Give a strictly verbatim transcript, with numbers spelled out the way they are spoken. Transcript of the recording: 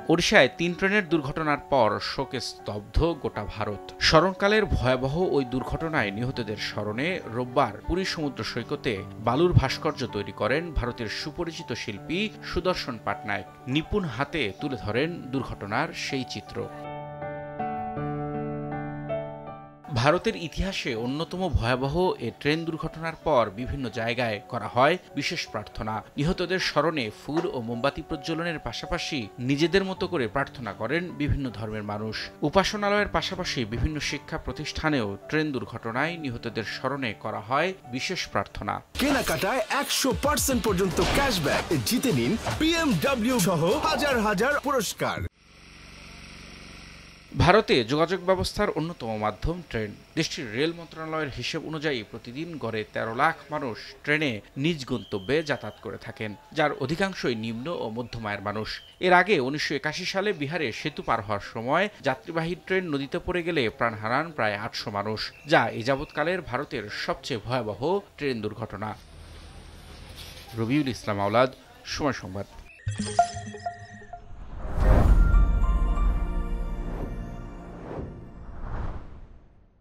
ওড়িশায় তিন ট্রেনের দুর্ঘটনার পর শোকে স্তব্ধ গোটা ভারত। স্মরণকালের ভয়াবহ ওই দুর্ঘটনায় নিহতদের স্মরণে রোববার পুরী সমুদ্র সৈকতে বালুর ভাস্কর্য তৈরি করেন ভারতের সুপরিচিত শিল্পী সুদর্শন পাটনায়ক। নিপুণ হাতে তুলে ধরেন দুর্ঘটনার সেই চিত্র। ভারতের ইতিহাসে অন্যতম ভয়াবহ এ ট্রেন দুর্ঘটনার পর বিভিন্ন জায়গায় করা হয় বিশেষ প্রার্থনা। নিহতদের স্মরণে ফুল ও মোমবাতি প্রজ্বলনের পাশাপাশি নিজেদের মতো করে প্রার্থনা করেন বিভিন্ন ধর্মের মানুষ। উপাসনালয়ের পাশাপাশি বিভিন্ন শিক্ষা প্রতিষ্ঠানেও ট্রেন দুর্ঘটনায় নিহতদের স্মরণে করা হয় বিশেষ প্রার্থনা। কেনাকাটায় একশো পার্সেন্ট পর্যন্ত ক্যাশব্যাক, জিতে নিন বিএমডব্লিউ সহ হাজার হাজার পুরস্কার। ভারতে যোগাযোগ ব্যবস্থার অন্যতম মাধ্যম ট্রেন। দেশটির রেল মন্ত্রণালয়ের হিসেব অনুযায়ী প্রতিদিন গড়ে তেরো লাখ মানুষ ট্রেনে নিজ গন্তব্যে যাতায়াত করে থাকেন, যার অধিকাংশই নিম্ন ও মধ্যম আয়ের মানুষ। এর আগে উনিশশো একাশি সালে বিহারে সেতু পার হওয়ার সময় যাত্রীবাহী ট্রেন নদীতে পড়ে গেলে প্রাণ হারান প্রায় আটশো মানুষ, যা এ যাবৎকালের ভারতের সবচেয়ে ভয়াবহ ট্রেন দুর্ঘটনা। রবিউল ইসলাম আওলাদ, সময় সংবাদ।